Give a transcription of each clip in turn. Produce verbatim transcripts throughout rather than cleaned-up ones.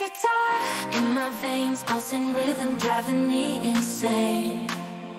guitar in my veins, pulsing rhythm, driving me insane.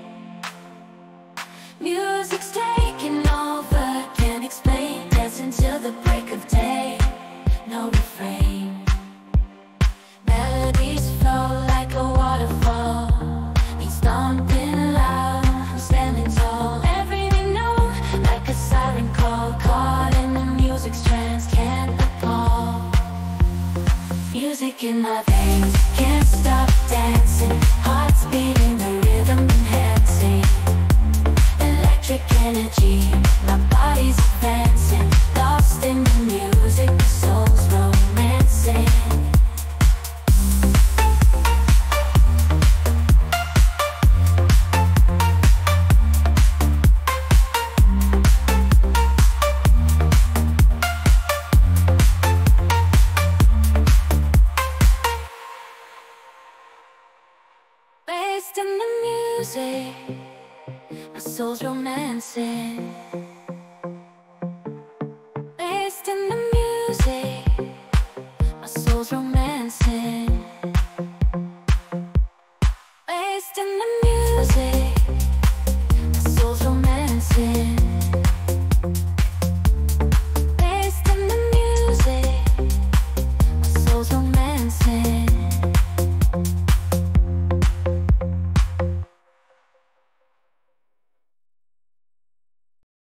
Music's taking over, can't explain, dancing till the break of day. No refrain. Melodies flow like a waterfall, beats thumping loud, I'm standing tall. Every note like a siren call, caught in the music's trance, can't appall. Music in my veins, can't stop dancing, heart's beating, the rhythm enhancing. Electric energy, my body's advancing, lost in the music, the soul's romancing. Based in the music, my soul's romancing. Based in the music, my soul's romancing. Based in the music, my soul's romancing.